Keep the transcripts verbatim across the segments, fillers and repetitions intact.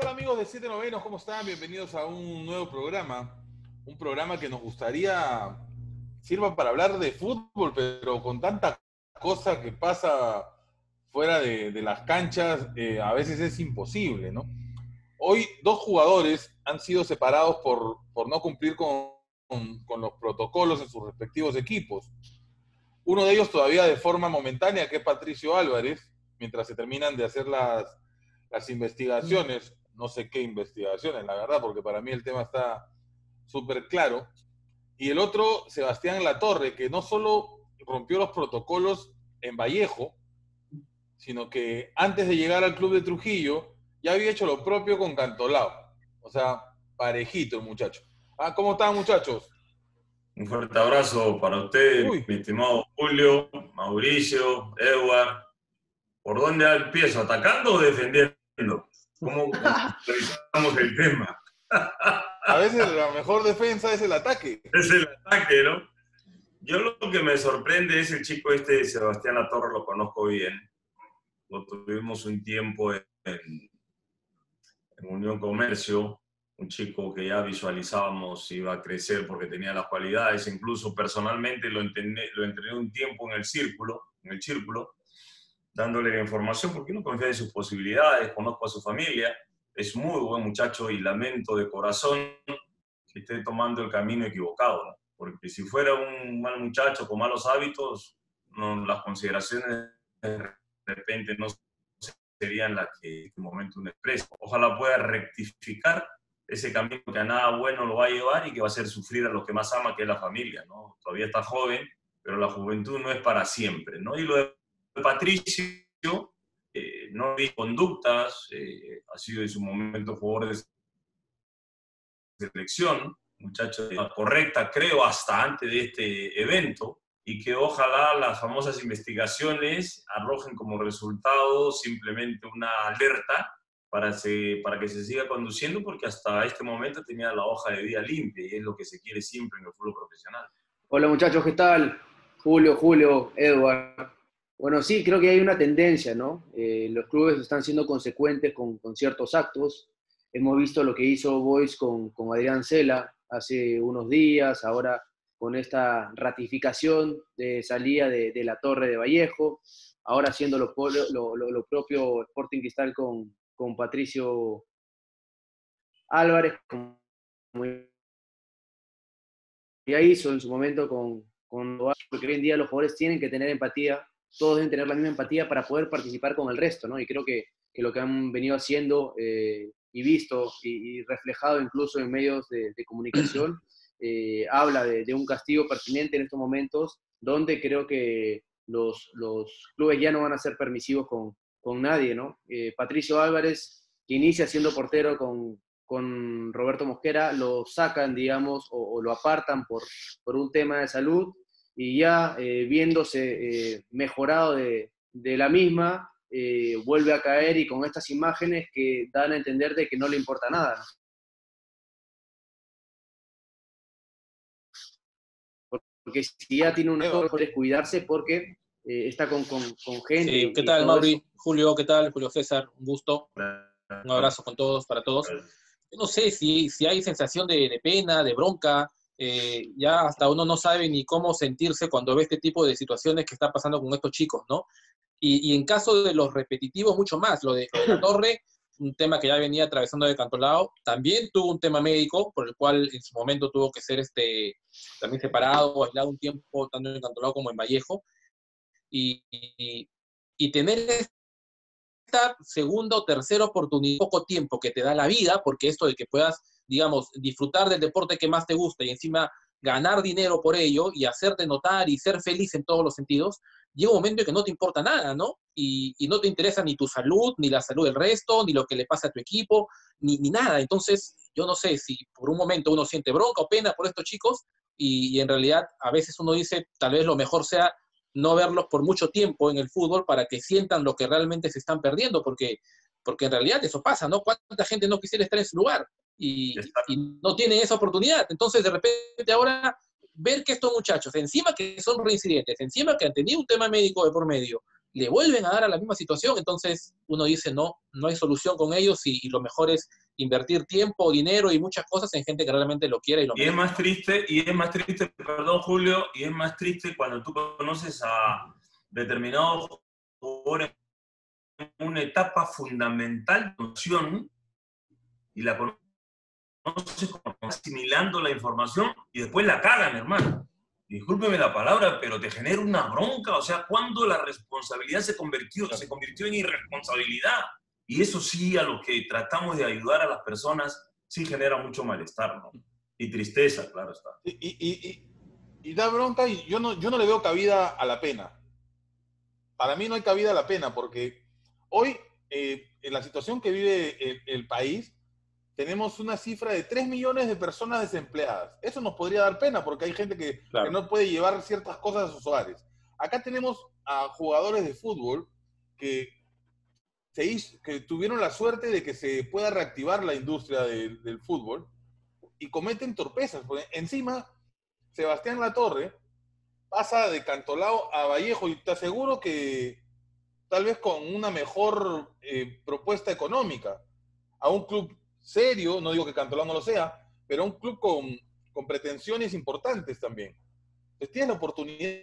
tal amigos de Siete Novenos? ¿Cómo están? Bienvenidos a un nuevo programa. Un programa que nos gustaría sirva para hablar de fútbol, pero con tanta cosa que pasa fuera de, de las canchas, eh, a veces es imposible, ¿no? Hoy dos jugadores han sido separados por, por no cumplir con, con, con los protocolos en sus respectivos equipos. Uno de ellos todavía de forma momentánea, que es Patricio Álvarez, mientras se terminan de hacer las, las investigaciones, no sé qué investigaciones, la verdad, porque para mí el tema está súper claro. Y el otro, Sebastián Latorre, que no solo rompió los protocolos en Vallejo, sino que antes de llegar al club de Trujillo, ya había hecho lo propio con Cantolao. O sea, parejito el muchacho. Ah, ¿cómo están, muchachos? Un fuerte abrazo para usted, Uy. mi estimado Julio, Mauricio, Edward. ¿Por dónde empiezo? ¿Atacando o defendiendo? ¿Cómo revisamos el tema? A veces la mejor defensa es el ataque. Es el ataque, ¿no? Yo lo que me sorprende es el chico este, Sebastián Latorre, lo conozco bien. Lo tuvimos un tiempo en, en Unión Comercio, un chico que ya visualizábamos iba a crecer porque tenía las cualidades. Incluso personalmente lo entrené, lo entrené un tiempo en el círculo, en el círculo, dándole la información porque no confía en sus posibilidades, conozco a su familia, es muy buen muchacho y lamento de corazón que esté tomando el camino equivocado, ¿no? Porque si fuera un mal muchacho con malos hábitos, no, las consideraciones de repente no serían las que en este momento uno expresa. Ojalá pueda rectificar ese camino que a nada bueno lo va a llevar y que va a hacer sufrir a los que más ama, que es la familia, ¿no? Todavía está joven, pero la juventud no es para siempre, ¿no? Y lo de Patricio, eh, no vi conductas, eh, ha sido en su momento jugador de selección, muchacho correcta, creo, hasta antes de este evento, y que ojalá las famosas investigaciones arrojen como resultado simplemente una alerta para, se, para que se siga conduciendo, porque hasta este momento tenía la hoja de vida limpia, y es lo que se quiere siempre en el fútbol profesional. Hola muchachos, ¿qué tal? Julio, Julio, Edward. Bueno, sí, creo que hay una tendencia, ¿no? Eh, los clubes están siendo consecuentes con, con ciertos actos. Hemos visto lo que hizo Boys con, con Adrián Cela hace unos días, ahora con esta ratificación de salida de, de Latorre de Vallejo, ahora haciendo lo, lo, lo, lo propio Sporting Cristal con, con Patricio Álvarez, como ya hizo en su momento con, con porque hoy en día los jugadores tienen que tener empatía, todos deben tener la misma empatía para poder participar con el resto, ¿no? Y creo que, que lo que han venido haciendo eh, y visto y, y reflejado incluso en medios de, de comunicación eh, habla de, de un castigo pertinente en estos momentos, donde creo que los, los clubes ya no van a ser permisivos con, con nadie, ¿no? Eh, Patricio Álvarez, que inicia siendo portero con, con Roberto Mosquera, lo sacan, digamos, o, o lo apartan por, por un tema de salud, y ya eh, viéndose eh, mejorado de, de la misma, eh, vuelve a caer, y con estas imágenes que dan a entender de que no le importa nada, ¿no? Porque si ya tiene una mejor es cuidarse porque eh, está con, con, con gente. Sí, ¿qué tal, Mauri? Eso. Julio, ¿qué tal? Julio César, un gusto. Un abrazo con todos, para todos. Yo no sé si, si hay sensación de, de pena, de bronca. Eh, ya hasta uno no sabe ni cómo sentirse cuando ve este tipo de situaciones que está pasando con estos chicos, ¿no? Y, y en caso de los repetitivos, mucho más. Lo de, lo de la Torre, un tema que ya venía atravesando de Cantolao, también tuvo un tema médico, por el cual en su momento tuvo que ser este, también separado o aislado un tiempo, tanto en Cantolao como en Vallejo. Y, y, y tener esta segunda o tercera oportunidad, poco tiempo que te da la vida, porque esto de que puedas, digamos, disfrutar del deporte que más te gusta y encima ganar dinero por ello y hacerte notar y ser feliz en todos los sentidos, llega un momento en que no te importa nada, ¿no? Y, y no te interesa ni tu salud, ni la salud del resto, ni lo que le pasa a tu equipo, ni, ni nada. Entonces, yo no sé si por un momento uno siente bronca o pena por estos chicos y, y en realidad a veces uno dice, tal vez lo mejor sea no verlos por mucho tiempo en el fútbol para que sientan lo que realmente se están perdiendo, porque, porque en realidad eso pasa, ¿no? ¿Cuánta gente no quisiera estar en su lugar? Y, y no tiene esa oportunidad. Entonces, de repente, ahora, ver que estos muchachos, encima que son reincidentes, encima que han tenido un tema médico de por medio, le vuelven a dar a la misma situación. Entonces uno dice, no, no hay solución con ellos y, y lo mejor es invertir tiempo, dinero y muchas cosas en gente que realmente lo quiere y lo Y es merece. más triste, y es más triste, perdón Julio, y es más triste cuando tú conoces a determinados jugadores en una etapa fundamental de noción y la conoces como asimilando la información y después la cagan, hermano. Discúlpeme la palabra, pero te genera una bronca. O sea, cuando la responsabilidad se convirtió, se convirtió en irresponsabilidad. Y eso sí, a lo que tratamos de ayudar a las personas, sí genera mucho malestar, ¿no? Y tristeza, claro está. Y, y, y, y, y da bronca y yo no, yo no le veo cabida a la pena. Para mí no hay cabida a la pena porque hoy, eh, en la situación que vive el, el país, tenemos una cifra de tres millones de personas desempleadas. Eso nos podría dar pena porque hay gente que, Claro. que no puede llevar ciertas cosas a sus hogares. Acá tenemos a jugadores de fútbol que, se hizo, que tuvieron la suerte de que se pueda reactivar la industria de, del fútbol y cometen torpezas. Porque encima, Sebastián Latorre pasa de Cantolao a Vallejo y te aseguro que tal vez con una mejor eh, propuesta económica a un club serio, no digo que Cantolao no lo sea, pero un club con, con pretensiones importantes también. Entonces tienes la oportunidad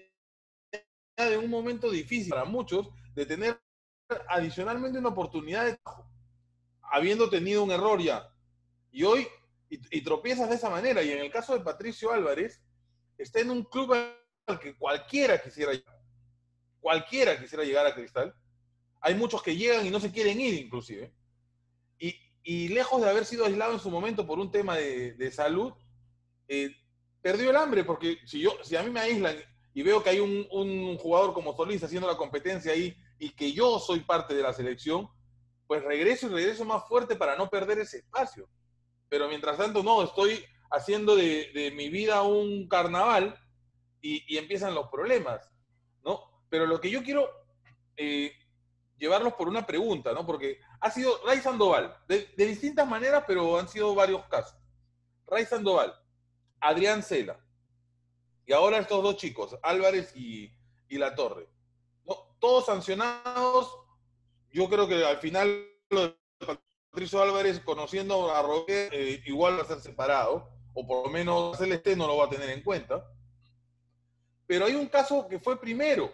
de un momento difícil para muchos de tener adicionalmente una oportunidad de trabajo, habiendo tenido un error ya. Y hoy, y, y tropiezas de esa manera. Y en el caso de Patricio Álvarez, está en un club al que cualquiera quisiera llegar. Cualquiera quisiera llegar a Cristal. Hay muchos que llegan y no se quieren ir, inclusive. Y, y lejos de haber sido aislado en su momento por un tema de, de salud, eh, perdió el hambre, porque si, yo, si a mí me aíslan y veo que hay un, un jugador como Solís haciendo la competencia ahí y que yo soy parte de la selección, pues regreso y regreso más fuerte para no perder ese espacio. Pero mientras tanto, no, estoy haciendo de, de mi vida un carnaval y, y empiezan los problemas, ¿no? Pero lo que yo quiero eh, llevarlos por una pregunta, ¿no? Porque ha sido Ray Sandoval, de, de distintas maneras, pero han sido varios casos. Ray Sandoval, Adrián Cela, y ahora estos dos chicos, Álvarez y, y Latorre, ¿no? Todos sancionados. Yo creo que al final lo de Patricio Álvarez, conociendo a Roque, eh, igual va a ser separado, o por lo menos Celeste no lo va a tener en cuenta. Pero hay un caso que fue primero,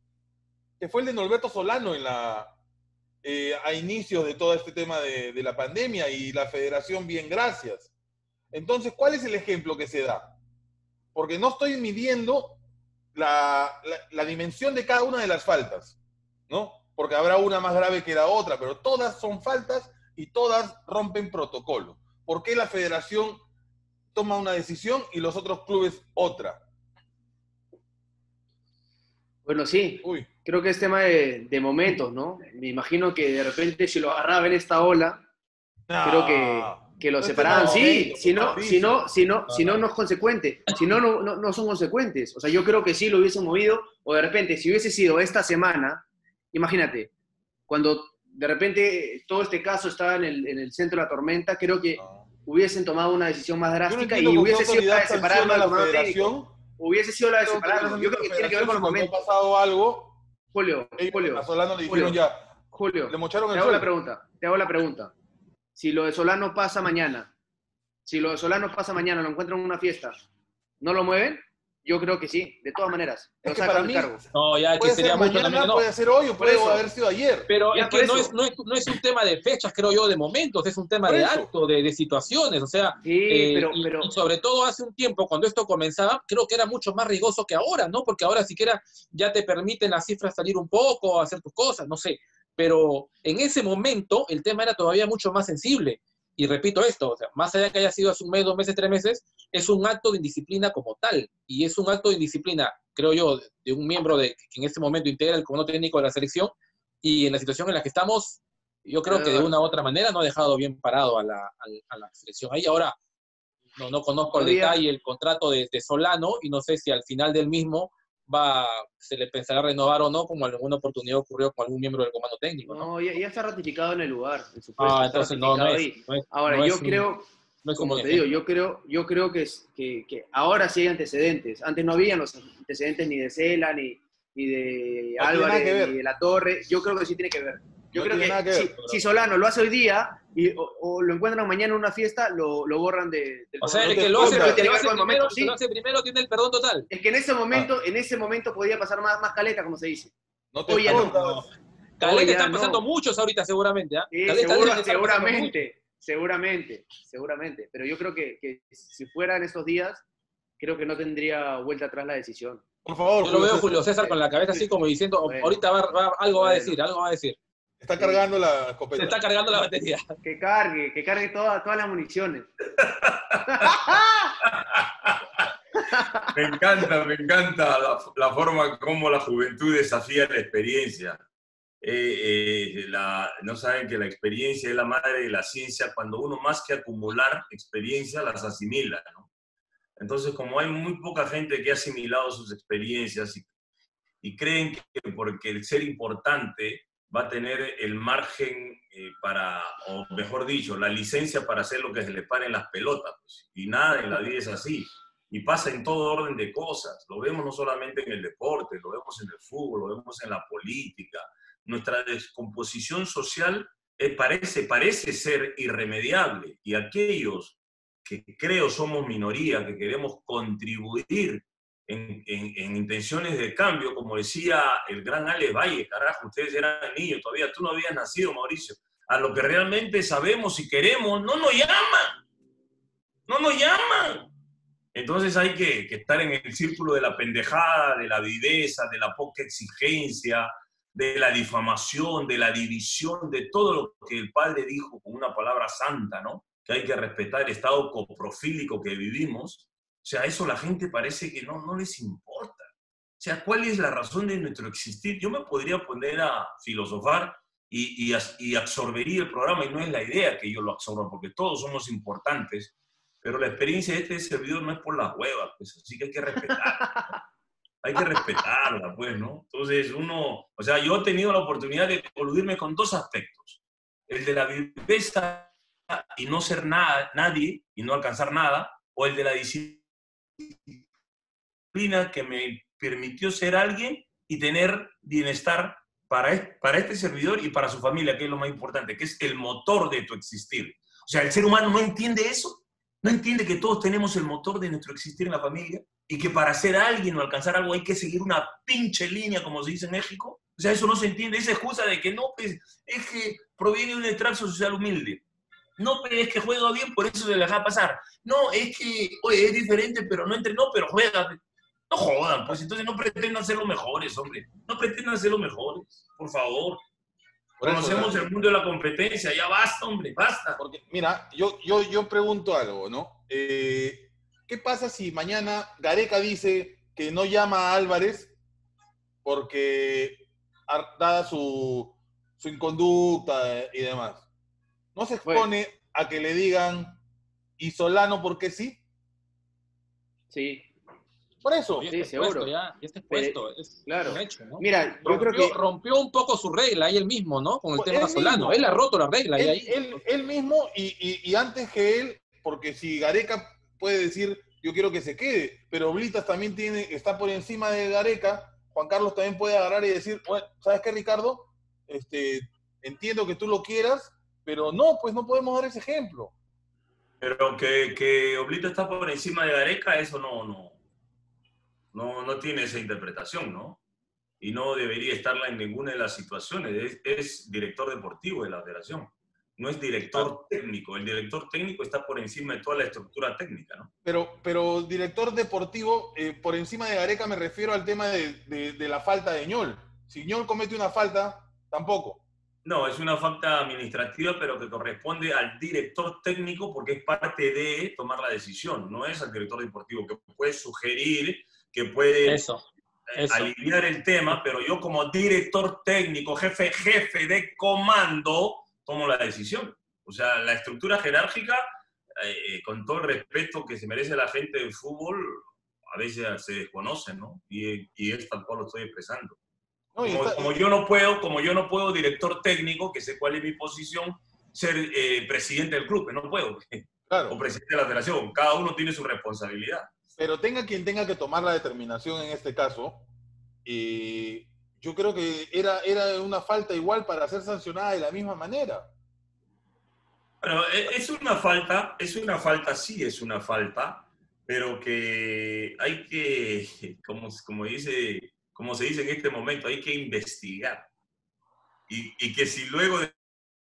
que fue el de Norberto Solano en la, eh, a inicios de todo este tema de, de la pandemia y la federación, bien, gracias. Entonces, ¿cuál es el ejemplo que se da? Porque no estoy midiendo la, la, la dimensión de cada una de las faltas, ¿no? Porque habrá una más grave que la otra, pero todas son faltas y todas rompen protocolo. ¿Por qué la federación toma una decisión y los otros clubes otra? Bueno, sí, Uy. creo que es tema de, de momentos, ¿no? Me imagino que de repente si lo agarraba en esta ola, No, creo que, que lo no separaban. es Sí, momento, si no, Patricio. si no, si no, si no, Ajá. no es consecuente. Si no, no, no, no son consecuentes. O sea, yo creo que sí lo hubiesen movido, o de repente, si hubiese sido esta semana, imagínate, cuando de repente todo este caso estaba en el, en el centro de la tormenta, creo que No. hubiesen tomado una decisión más Yo no drástica entiendo y con qué hubiese sido la de autoridad separarlo sanciona del la comando técnico. federación. Hubiese sido la de ¿Qué autoridad separarlo. Yo sanciona creo que la tiene que ver con federación los si cuando momentos. ha pasado algo, Julio, ellos Julio, a Solano le Julio, dijeron ya, Julio, le mocharon te el hago la sueldo. pregunta, te hago la pregunta. Si lo de Solano pasa mañana, si lo de Solano pasa mañana, lo encuentran en una fiesta, ¿no lo mueven? Yo creo que sí, de todas maneras. Lo Es que sacan para del mí cargo. No, ya que puede sería ser mucho también, mañana, no. puede ser hoy o Por puede eso. haber sido ayer. Pero Ya, es por que no eso. es, no, es, no es un tema de fechas, creo yo, de momentos, es un tema Por de eso. acto, de, de situaciones, o sea, Sí, eh, pero, y, pero y sobre todo hace un tiempo, cuando esto comenzaba, creo que era mucho más riesgoso que ahora, ¿no? Porque ahora siquiera ya te permiten las cifras salir un poco, hacer tus cosas, no sé, pero en ese momento el tema era todavía mucho más sensible. Y repito esto, o sea, más allá que haya sido hace un mes, dos meses, tres meses, es un acto de indisciplina como tal, y es un acto de indisciplina, creo yo, de un miembro de, que en este momento integra el comando técnico de la selección, y en la situación en la que estamos, yo creo que de una u otra manera no ha dejado bien parado a la, a, a la selección. Ahí ahora no, no conozco el Todavía- detalle, el contrato de, de Solano, y no sé si al final del mismo va, se le pensará renovar o no, como en alguna oportunidad ocurrió con algún miembro del comando técnico, ¿no? no, ya, ya está ratificado en el lugar, en su puesto, Ah, está entonces no, no ratificado es, ahí. no es, Ahora, no yo es un- creo, no es un como buen te digo, ejemplo. yo creo, yo creo que, es- que, que ahora sí hay antecedentes. Antes no habían los antecedentes ni de Cela, ni, ni de No tiene nada que Álvarez, ver. ni de La Torre. Yo creo que sí tiene que ver. Yo No creo tiene que, nada que si, ver. si Solano lo hace hoy día y, o, o lo encuentran mañana en una fiesta, lo, lo borran de, del O sea, No el te que lo hace, escondas. el que Tiene lo que ver hace con el primero, momento, el que lo sí. hace primero tiene el perdón total. Es que en ese momento, Ah. en ese momento podía pasar más, más caleta, como se dice. No te Oye, no. escondas. Caleta Oye, están no. pasando muchos ahorita seguramente, ¿ah? Sí, Caleta seguro- deben estar pasando muchos. seguramente, seguramente, seguramente. Pero yo creo que, que si fueran estos días, creo que no tendría vuelta atrás la decisión. Por favor, Yo lo veo César. Julio César con la cabeza así como diciendo, Bueno. ahorita va, va- algo va a Bueno. decir, algo va a decir. Está cargando la escopeta. Se está cargando la batería. Que cargue, que cargue toda- todas las municiones. Me encanta, me encanta la, la forma como la juventud desafía la experiencia. Eh, eh, la, no saben que la experiencia es la madre de la ciencia. Cuando uno más que acumular experiencias, las asimila, ¿no? Entonces, como hay muy poca gente que ha asimilado sus experiencias y, y creen que porque el ser importante va a tener el margen eh, para, o mejor dicho, la licencia para hacer lo que se le pare en las pelotas, pues. Y nada en la vida es así. Y pasa en todo orden de cosas. Lo vemos no solamente en el deporte, lo vemos en el fútbol, lo vemos en la política. Nuestra descomposición social eh, parece, parece ser irremediable. Y aquellos que creo somos minoría, que queremos contribuir en, en, en intenciones de cambio, como decía el gran Alex Valle, carajo, ustedes eran niños, todavía tú no habías nacido, Mauricio, a lo que realmente sabemos y queremos, no nos llaman, no nos llaman. Entonces hay que, que estar en el círculo de la pendejada, de la viveza, de la poca exigencia, de la difamación, de la división, de todo lo que el padre dijo con una palabra santa, ¿no? Que hay que respetar el estado coprofílico que vivimos. O sea, eso la gente parece que no, no les importa. O sea, ¿cuál es la razón de nuestro existir? Yo me podría poner a filosofar y, y, y absorbería el programa, y no es la idea que yo lo absorba, porque todos somos importantes, pero la experiencia de este servidor no es por las huevas, pues, así que hay que respetarla. Hay que respetarla, pues, ¿no? Entonces, uno, o sea, yo he tenido la oportunidad de coludirme con dos aspectos. El de la viveza y no ser nada, nadie, y no alcanzar nada, o el de la disciplina que me permitió ser alguien y tener bienestar para, para este servidor y para su familia, que es lo más importante, que es el motor de tu existir. O sea, el ser humano no entiende eso. ¿No entiende que todos tenemos el motor de nuestro existir en la familia? Y que para ser alguien o alcanzar algo hay que seguir una pinche línea, como se dice en México. O sea, eso no se entiende. Esa excusa de que no, pues, es que proviene de un extracto social humilde. No, pero es que juega bien, por eso se le deja pasar. No, es que, oye, es diferente, pero no entrenó, pero juega. No jodan, pues entonces no pretendan ser los mejores, hombre. No pretendan ser los mejores, por favor. Por eso, Conocemos ¿verdad? el mundo de la competencia, ya basta, hombre, basta. Porque, mira, yo, yo, yo pregunto algo, ¿no? Eh, ¿Qué pasa si mañana Gareca dice que no llama a Álvarez porque, a- dada su, su inconducta y demás? ¿No se expone a que le digan, ¿y Solano por qué sí? Sí, Por eso. Y Sí, este seguro. puesto ya, y este puesto, es claro. un hecho, ¿no? mira, yo Rompió, creo que... rompió un poco su regla ahí él mismo, ¿no? Con el Pues tema él Solano. mismo. Él ha roto la regla y Él, ahí. él- él mismo y, y- y antes que él, porque si Gareca puede decir, yo quiero que se quede, pero Blitas también tiene, está por encima de Gareca, Juan Carlos también puede agarrar y decir, bueno, ¿sabes qué, Ricardo? Este, entiendo que tú lo quieras, pero no, pues no podemos dar ese ejemplo. Pero que, que Oblito está por encima de Gareca, eso no, no, no, no tiene esa interpretación, ¿no? Y no debería estarla en ninguna de las situaciones. Es, es director deportivo de la federación. No es director técnico. El director técnico está por encima de toda la estructura técnica, ¿no? Pero, pero director deportivo, eh, por encima de Gareca me refiero al tema de, de, de la falta de Ñol. Si Ñol comete una falta, tampoco. No, es una falta administrativa, pero que corresponde al director técnico porque es parte de tomar la decisión. No es al director deportivo, que puede sugerir, que puede Eso, eso. aliviar el tema, pero yo como director técnico, jefe, jefe de comando, tomo la decisión. O sea, la estructura jerárquica, eh, con todo el respeto que se merece la gente del fútbol, a veces se desconoce, ¿no? Y, y es tal cual lo estoy expresando. No, y Como, está- como yo no puedo, como yo no puedo, director técnico, que sé cuál es mi posición, ser eh, presidente del club, que no puedo, claro. o presidente de la federación. Cada uno tiene su responsabilidad. Pero tenga quien tenga que tomar la determinación en este caso, Y yo creo que era, era una falta igual para ser sancionada de la misma manera. Bueno, e- es una falta, es una falta, sí es una falta, pero que hay que, como, como dice, como se dice en este momento, hay que investigar. Y, y que si luego de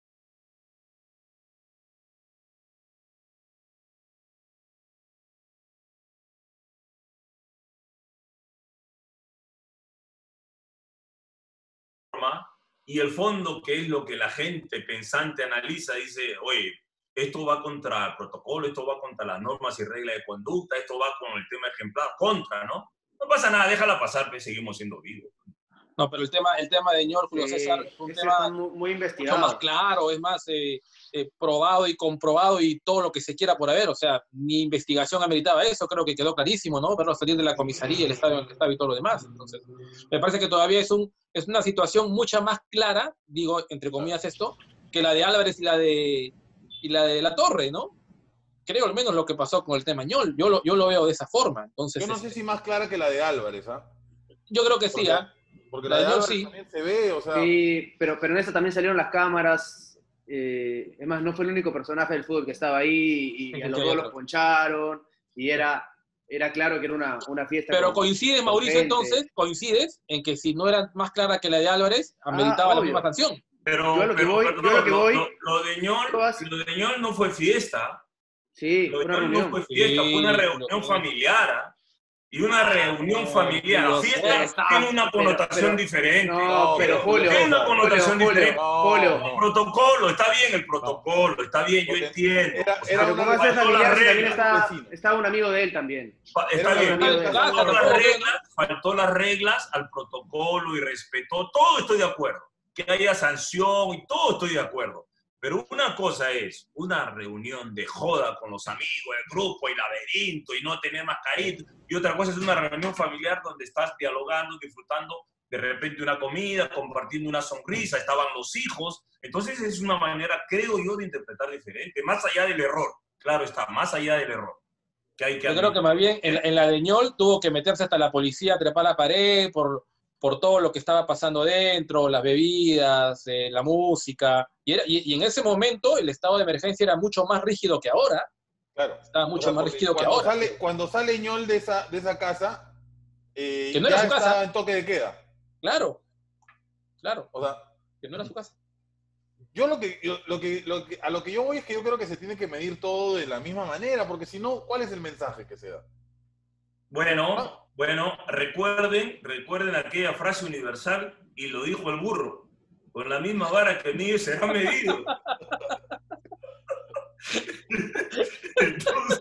y el fondo, que es lo que la gente pensante analiza, dice, oye, esto va contra el protocolo, esto va contra las normas y reglas de conducta, esto va con el tema ejemplar, contra, ¿no? No pasa nada, déjala pasar, pues seguimos siendo vivos. No, pero el tema, el tema de Ñol, Julio César, es un ese tema está muy, muy investigado. mucho más claro, es más eh, eh, probado y comprobado y todo lo que se quiera por haber. O sea, mi investigación ameritaba eso, creo que quedó clarísimo, ¿no? Verlo salir de la comisaría, el estadio, el estadio y todo lo demás. Entonces, me parece que todavía es, un, es una situación mucho más clara, digo, entre comillas esto, que la de Álvarez y la de, y la de La Torre, ¿no? Creo al menos lo que pasó con el tema Ñol. Yo lo, yo lo veo de esa forma. Entonces, Yo no este, sé si más clara que la de Álvarez, ¿ah? yo creo que sí, ¿ah? Porque La la de de Ñol Álvarez sí. también se ve, o sea... Sí, pero, pero en esa también salieron las cámaras. Eh, es más, no fue el único personaje del fútbol que estaba ahí y, Sí, y a sí, los hay dos otros. los poncharon y era, era claro que era una, una fiesta. Pero con- coincides, con Mauricio, gente. entonces, coincides en que si no era más clara que la de Álvarez, Ah, ameritaba la obvio. misma sanción. Yo a Pero, lo que pero voy, perdón, yo a lo que lo, voy, lo, lo de Ñol, todas- lo de Ñol no fue fiesta. sí, Lo de fue una Ñol no fue reunión. fiesta, fue una Sí, reunión Julio, familiar. ¿ah? Y una reunión familiar. Julio Fiesta César. tiene una Pero, connotación pero, diferente. no, No, pero pero Julio Julio, Tiene una César. connotación Julio, diferente. Julio, No, Julio. no. Protocolo, está bien el No. protocolo, está bien, yo Porque entiendo. era- O sea, era Pero una ¿cómo va a ser faltó las familiar si también reglas. está, vecino. estaba un amigo de él también? Fa- Era Está un bien, amigo de faltó casa, las tampoco, reglas, faltó las reglas al protocolo y respetó, todo estoy de acuerdo. Que haya sanción y todo estoy de acuerdo. Pero una cosa es una reunión de joda con los amigos, el grupo y laberinto y no tener mascarita. Y otra cosa es una reunión familiar donde estás dialogando, disfrutando de repente una comida, compartiendo una sonrisa, estaban los hijos. Entonces es una manera, creo yo, de interpretar diferente, más allá del error. Claro está, más allá del error. Que hay que Yo creo que más bien en, en la de Ñol tuvo que meterse hasta la policía a trepar la pared por, por todo lo que estaba pasando dentro, las bebidas, eh, la música. Y, era, y, y en ese momento el estado de emergencia era mucho más rígido que ahora. Claro. Estaba O mucho sea, más porque rígido que cuando ahora. sale, cuando sale Ñol de esa, de esa casa, eh, Que no era ya su está casa. en toque de queda. Claro, claro, O sea, que no era su casa. yo lo que, yo- lo que, lo que, a lo que yo voy es que yo creo que se tiene que medir todo de la misma manera, porque si no, ¿cuál es el mensaje que se da? Bueno, bueno, recuerden, recuerden aquella frase universal y lo dijo el burro. Con la misma vara que mide será medido. Entonces,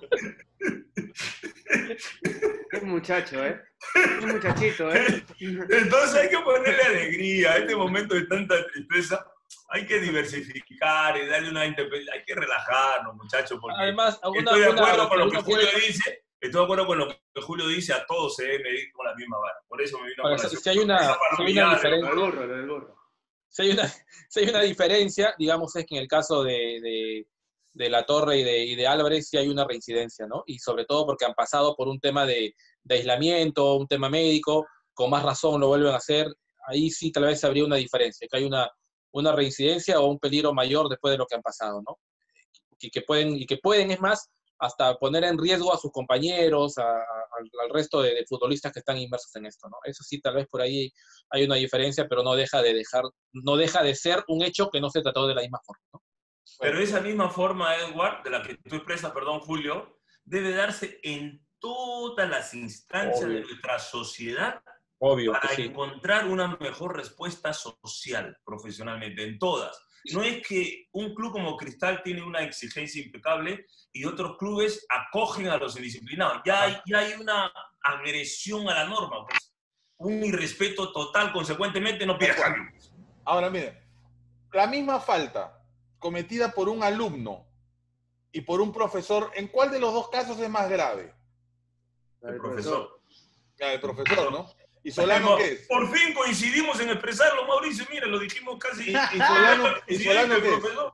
Qué muchacho, ¿eh? Qué muchachito, ¿eh? entonces hay que ponerle alegría a este momento de tanta tristeza. Hay que diversificar y darle una interpretación. Hay que relajarnos, muchachos, porque Además, una, estoy de una- acuerdo con lo uno que Julio puede- dice. Estoy de acuerdo con lo que Julio dice, a todos se debe medir con la misma vara. Por eso me vino a Ahora, colación. si hay una, Esa si hay una palomillada de- diferencia, Lo del burro, lo del burro. si hay una, si hay una diferencia, digamos, es que en el caso de, de, de La Torre y de, y de Álvarez sí hay una reincidencia, ¿no? Y sobre todo porque han pasado por un tema de, de aislamiento, un tema médico, con más razón lo vuelven a hacer, ahí sí tal vez habría una diferencia, que hay una, una reincidencia o un peligro mayor después de lo que han pasado, ¿no? Y que pueden, y que pueden, es más, hasta poner en riesgo a sus compañeros, a, a- al, al resto de, de futbolistas que están inmersos en esto, ¿no? Eso sí, tal vez por ahí hay una diferencia, pero no deja de dejar, no deja de ser un hecho que no se trató de la misma forma, ¿no? Pero esa misma forma, Edward, de la que tú expresas, perdón, Julio, debe darse en todas las instancias Obvio. de nuestra sociedad Obvio que para sí. encontrar una mejor respuesta social, profesionalmente, en todas. No es que un club como Cristal tiene una exigencia impecable y otros clubes acogen a los indisciplinados. Ya hay, ya hay una agresión a la norma, pues. Un irrespeto total, consecuentemente no pidas cambio. Ahora, miren, la misma falta cometida por un alumno y por un profesor, ¿en cuál de los dos casos es más grave? El profesor. La del profesor, ¿no? ¿Y Solano qué es? Por fin coincidimos en expresarlo, Mauricio. Mira, lo dijimos casi. ¿Y, y Solano, y Solano el qué es? profesor.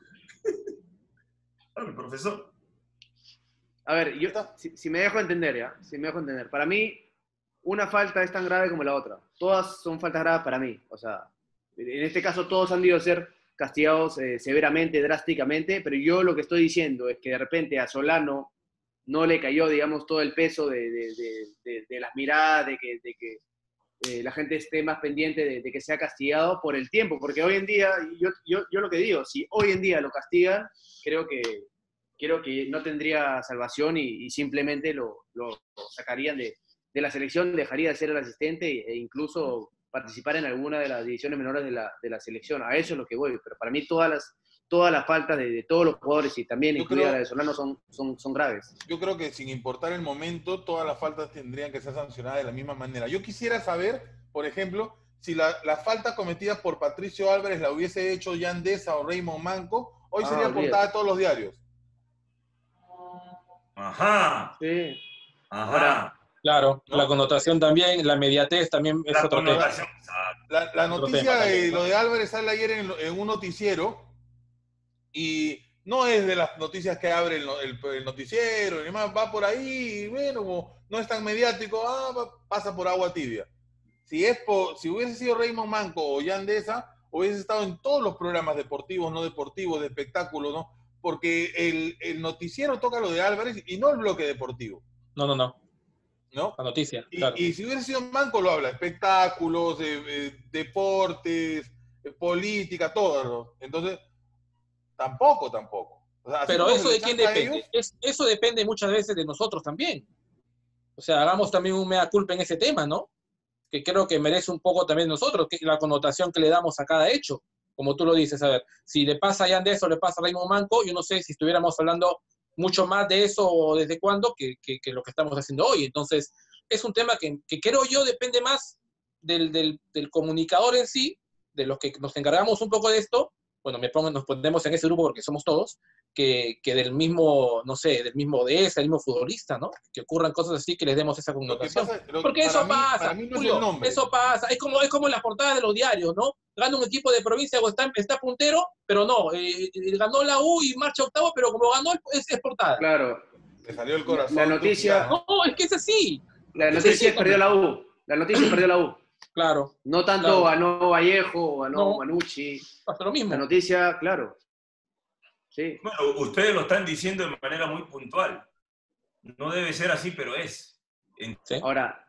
Ah, el profesor. A ver, yo, si, si me dejo entender, ¿ya? Si me dejo entender. Para mí, una falta es tan grave como la otra. Todas son faltas graves para mí. O sea, en este caso todos han debido ser castigados eh, severamente, drásticamente, pero yo lo que estoy diciendo es que de repente a Solano no le cayó, digamos, todo el peso de, de, de, de, de las miradas, de que, de que eh, la gente esté más pendiente de, de que sea castigado por el tiempo, porque hoy en día, yo, yo, yo lo que digo, si hoy en día lo castigan, creo que, creo que no tendría salvación y, y simplemente lo, lo, lo sacarían de, de la selección, dejaría de ser el asistente e incluso participar en alguna de las divisiones menores de la, de la selección. A eso es lo que voy, pero para mí todas las, todas las faltas de, de todos los jugadores y también Yo incluida creo- la de Solano son, son, son graves. Yo creo que sin importar el momento, todas las faltas tendrían que ser sancionadas de la misma manera. Yo quisiera saber, por ejemplo, si la, la falta cometida por Patricio Álvarez la hubiese hecho Jan Deza o Raymond Manco, hoy Ah, sería olvídate. portada de todos los diarios. Ajá, Sí. ajá. Ahora, Claro, ¿no? la connotación también, la inmediatez también es La otro tema. connotación, exacto. La, la Otro noticia tema de también, ¿no? lo de Álvarez sale ayer en, en un noticiero y no es de las noticias que abre el, no- el- el noticiero, y demás, va por ahí, y bueno, como no es tan mediático, ah, va- pasa por agua tibia. Si, es por, si hubiese sido Raymond Manco o Jan Deza, hubiese estado en todos los programas deportivos, no deportivos, de espectáculos, ¿no? Porque el, el noticiero toca lo de Álvarez y no el bloque deportivo, No, no, no, ¿no? la noticia, Y, claro. y si hubiera sido Manco, lo habla, espectáculos, eh, eh, deportes, eh, política, todo, ¿no? Entonces, tampoco, tampoco. O sea, así Pero como eso se de le quién chanca a depende. ellos, Es, eso depende muchas veces de nosotros también. O sea, hagamos también un mea culpa en ese tema, ¿no? Que creo que merece un poco también nosotros, que la connotación que le damos a cada hecho. Como tú lo dices, a ver, si le pasa a Yandes o le pasa a Raymond Manco, yo no sé si estuviéramos hablando mucho más de eso o desde cuándo que, que, que lo que estamos haciendo hoy. Entonces, es un tema que, que creo yo depende más del, del, del comunicador en sí, de los que nos encargamos un poco de esto. Bueno, me pongo, nos ponemos en ese grupo porque somos todos, que, que del mismo, no sé, del mismo D S, del mismo futbolista, ¿no? Que ocurran cosas así que les demos esa lo que connotación. pasa, lo- Porque para eso mí, pasa, para mí no es Julio, el nombre. eso pasa. Es como, es como en las portadas de los diarios, ¿no? Gana un equipo de provincia o está, está puntero, pero no, eh, eh, ganó la U y marcha octavo, pero como ganó es, es portada. claro, Le salió el La- corazón. la noticia- Tucumán, No, es que es así. la Es noticia así, es perdió la U. La noticia es perdió la U. Claro, No tanto Claro. ganó Vallejo o ganó No. Manucci. pasa lo mismo. La noticia, claro. Sí. Bueno, ustedes lo están diciendo de manera muy puntual. No debe ser así, pero es. En Sí. Ahora,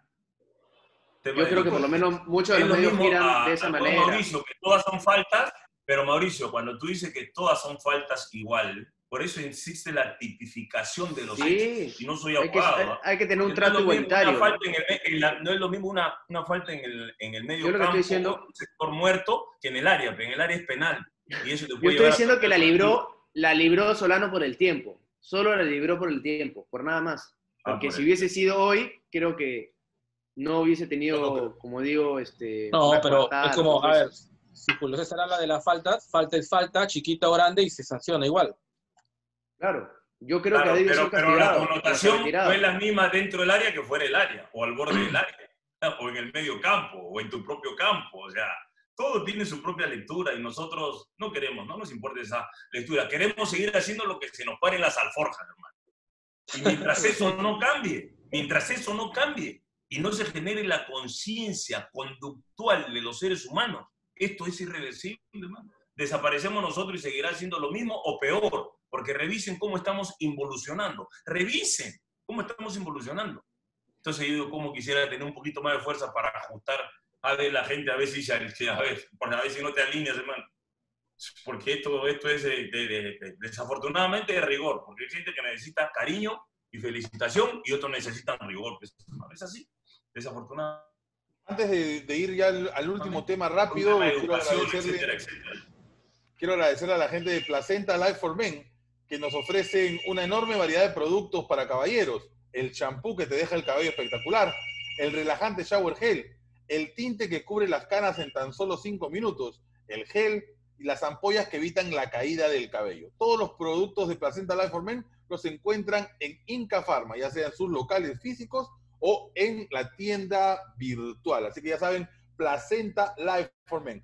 tema yo de creo que por lo deportes. menos muchos de Es los lo medios mismo giran a- de esa a todo manera. Mauricio, que todas son faltas, pero Mauricio, cuando tú dices que todas son faltas igual, por eso existe la tipificación de los Sí. hechos. Y no soy Hay que, abogado. hay, ¿ah? hay que tener un Porque no es trato lo mismo igualitario. una falta en el- en la- no es lo mismo una, una falta en el, en el medio Yo lo que campo, estoy diciendo- o en un sector muerto, que en el área, pero en el área es penal. Y eso te Yo puede estoy llevar a diciendo que perder la el partido. libró, la libró Solano por el tiempo. Solo la libró por el tiempo, por nada más. Ah, Porque por si el hubiese sido hoy, creo que no hubiese tenido, No, pero- como digo, este. No, una pero coartada, es como, dos a ver, veces. si Julio César habla de las faltas, falta es falta, chiquita o grande y se sanciona igual. Claro. Yo creo Claro, que ha debido pero, ser pero la castigado. o connotación retirado. no es la misma dentro del área que fuera del área, o al borde del área, o en el medio campo, o en tu propio campo. O sea, todo tiene su propia lectura y nosotros no queremos, no nos importa esa lectura. Queremos seguir haciendo lo que se nos pare en las alforjas, hermano. Y mientras eso no cambie, mientras eso no cambie y no se genere la conciencia conductual de los seres humanos, esto es irreversible, hermano. Desaparecemos nosotros y seguirá siendo lo mismo o peor, porque revisen cómo estamos involucionando. Revisen cómo estamos involucionando. Entonces yo digo, cómo quisiera tener un poquito más de fuerza para ajustar a ver la gente, a ver si, a ver, a ver si no te alineas, hermano. Porque esto, esto es de, de, de, de, desafortunadamente de rigor, porque hay gente que necesita cariño y felicitación y otros necesitan rigor. Pues, es así, desafortunadamente. Antes de, de ir ya al, al último tema rápido, Tema de quiero educación, agradecerle, etcétera, etcétera. quiero agradecerle a la gente de Placenta Life for Men, que nos ofrecen una enorme variedad de productos para caballeros. El champú que te deja el cabello espectacular, el relajante shower gel, el tinte que cubre las canas en tan solo cinco minutos, el gel y las ampollas que evitan la caída del cabello. Todos los productos de Placenta Life for Men los encuentran en Inca Pharma, ya sea en sus locales físicos o en la tienda virtual. Así que ya saben, Placenta Life for Men.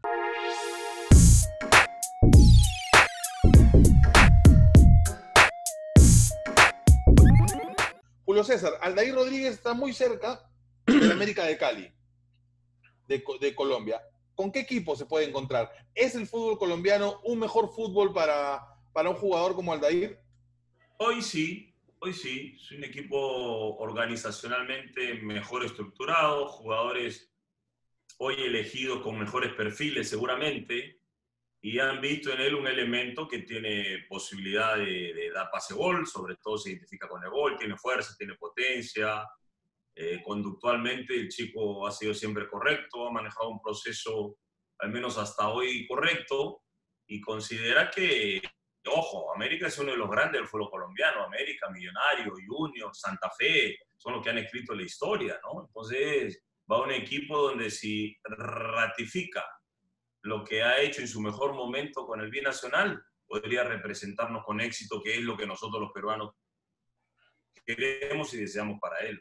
Julio César, Aldair Rodríguez está muy cerca de la América de Cali, de, de Colombia, ¿con qué equipo se puede encontrar? ¿Es el fútbol colombiano un mejor fútbol para, para un jugador como Aldair? Hoy sí, hoy sí. Es un equipo organizacionalmente mejor estructurado, jugadores hoy elegidos con mejores perfiles seguramente, y han visto en él un elemento que tiene posibilidad de, de dar pase-gol, sobre todo se identifica con el gol, tiene fuerza, tiene potencia, eh, conductualmente el chico ha sido siempre correcto, ha manejado un proceso, al menos hasta hoy, correcto, y considera que, ojo, América es uno de los grandes del fútbol colombiano, América, Millonario, Junior, Santa Fe, son los que han escrito la historia, ¿no? Entonces va a un equipo donde si ratifica lo que ha hecho en su mejor momento con el binacional, podría representarnos con éxito, que es lo que nosotros los peruanos queremos y deseamos para él.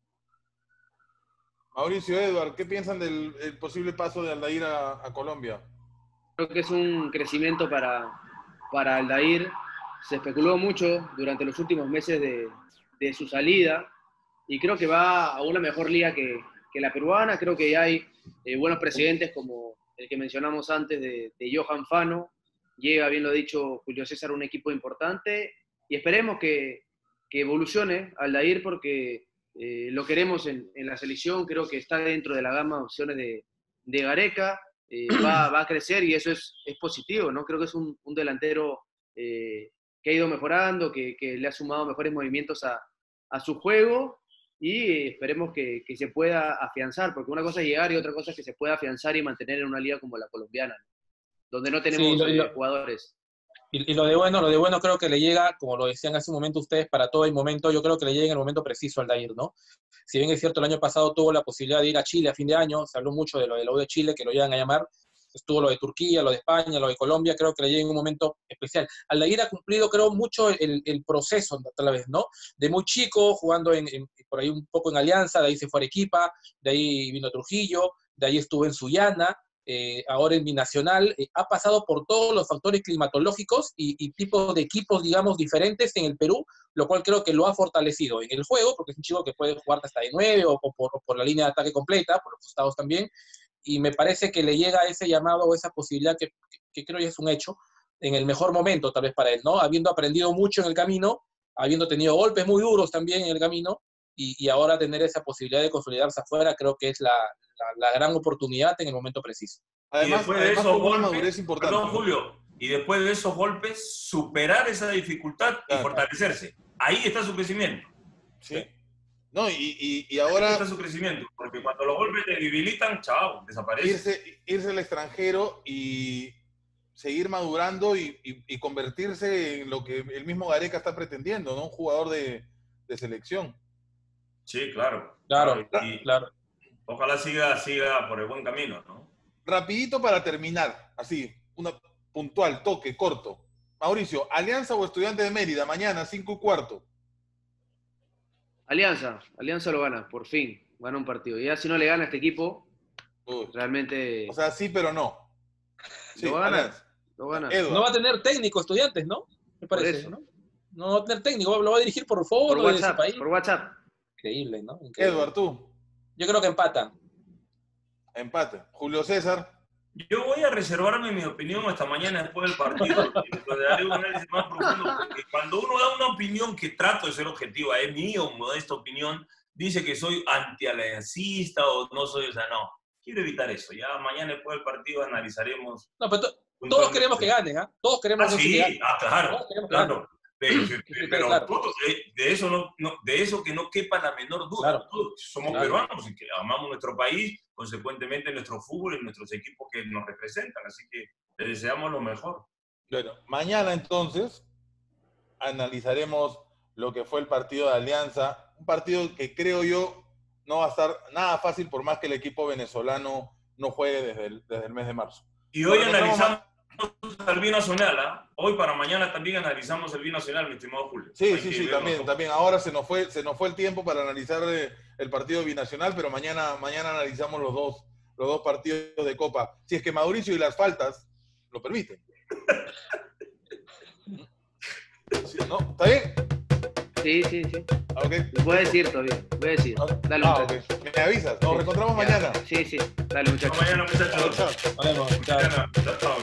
Mauricio, Edward, ¿qué piensan del el posible paso de Aldair a, a Colombia? Creo que es un crecimiento para, para Aldair. Se especuló mucho durante los últimos meses de, de su salida y creo que va a una mejor liga que, que la peruana. Creo que ya hay eh, buenos presidentes como el que mencionamos antes de, de Johan Fano. Llega, bien lo ha dicho Julio César, un equipo importante y esperemos que, que evolucione Aldair porque eh, lo queremos en, en la selección. Creo que está dentro de la gama de opciones de, de Gareca. Eh, va, va a crecer y eso es, es positivo, ¿no? Creo que es un, un delantero eh, que ha ido mejorando, que, que le ha sumado mejores movimientos a, a su juego y esperemos que, que se pueda afianzar, porque una cosa es llegar y otra cosa es que se pueda afianzar y mantener en una liga como la colombiana, ¿no? Donde no tenemos sí, lo, lo, eh, jugadores. Y, y lo de bueno, lo de bueno creo que le llega, como lo decían hace un momento ustedes, para todo el momento, yo creo que le llega en el momento preciso al Aldair, ¿no? Si bien es cierto, el año pasado tuvo la posibilidad de ir a Chile a fin de año, se habló mucho de lo de la U de Chile, que lo iban a llamar, estuvo lo de Turquía, lo de España, lo de Colombia, creo que le llega en un momento especial. Aldair ha cumplido, creo, mucho el, el proceso, tal vez, ¿no? De muy chico, jugando en, en, por ahí un poco en Alianza, de ahí se fue a Arequipa, de ahí vino a Trujillo, de ahí estuvo en Sullana, eh, ahora en Binacional, eh, ha pasado por todos los factores climatológicos y, y tipos de equipos, digamos, diferentes en el Perú, lo cual creo que lo ha fortalecido en el juego, porque es un chico que puede jugar hasta de nueve o, o, por, o por la línea de ataque completa, por los costados también, y me parece que le llega ese llamado o esa posibilidad que, que, que creo ya es un hecho, en el mejor momento tal vez para él, ¿no? Habiendo aprendido mucho en el camino, habiendo tenido golpes muy duros también en el camino, y, y ahora tener esa posibilidad de consolidarse afuera, creo que es la, la, la gran oportunidad en el momento preciso. Además, y después de además, esos golpes, perdón, Julio, y después de esos golpes, superar esa dificultad claro, y fortalecerse. Ahí está su crecimiento. Sí. No, y, y, y ahora... Ahí está su crecimiento, porque cuando los golpes te debilitan, chao, desaparece. Irse, irse al extranjero y seguir madurando y, y, y convertirse en lo que el mismo Gareca está pretendiendo, ¿no? Un jugador de, de selección. Sí, claro. Claro, y claro. Ojalá siga, siga por el buen camino, ¿no? Rapidito para terminar, así, una puntual, toque, corto. Mauricio, ¿Alianza o Estudiantes de Mérida? Mañana, cinco y cuarto. Alianza, Alianza lo gana, por fin, gana un partido. Y ya si no le gana a este equipo, Uy. realmente... O sea, sí, pero no. Sí, lo gana, lo gana. No va a tener técnico Estudiantes, ¿no? Me parece, ¿no? No va a tener técnico, lo va a dirigir por favor. Por WhatsApp, país. por WhatsApp. Increíble, ¿no? Increíble. Edward, ¿tú? Yo creo que empatan. Empate. Julio César. Yo voy a reservarme mi opinión hasta mañana después del partido. Le daré un análisis más profundo, porque cuando uno da una opinión que trato de ser objetiva, es mi o modesta opinión, dice que soy antialiancista o no soy, o sea, no. Quiero evitar eso. Ya mañana después del partido analizaremos. No, pero to todos queremos que ganen, ¿ah? ¿eh? Todos queremos ah, que sí, ganen. Ah, claro, claro. Pero, pero claro. todos, de, eso no, no, de eso que no quepa la menor duda. Claro. Todos somos claro. peruanos y que amamos nuestro país, consecuentemente nuestro fútbol y nuestros equipos que nos representan. Así que les deseamos lo mejor. Bueno, mañana entonces analizaremos lo que fue el partido de Alianza. Un partido que creo yo no va a estar nada fácil por más que el equipo venezolano no juegue desde el, desde el mes de marzo. Y hoy bueno, analizamos el binacional, ¿eh? Hoy para mañana también analizamos el binacional, mi estimado Julio. Sí, Hay sí, sí, también, también. Ahora se nos fue, se nos fue el tiempo para analizar eh, el partido binacional, pero mañana, mañana analizamos los dos, los dos partidos de Copa. Si es que Mauricio y las faltas lo permiten. ¿Sí, ¿no? ¿Está bien? Sí, Sí, sí, sí. Ah, ok. Voy a decir todavía. Voy a decir. Dale, Ah, muchachos. ok. Me avisas. Nos Sí. reencontramos Ya. mañana. Sí, sí. Dale, muchachos. Hasta mañana, muchachos. Chao, chao. Nos vemos. Chao. Mañana. Chao, chao.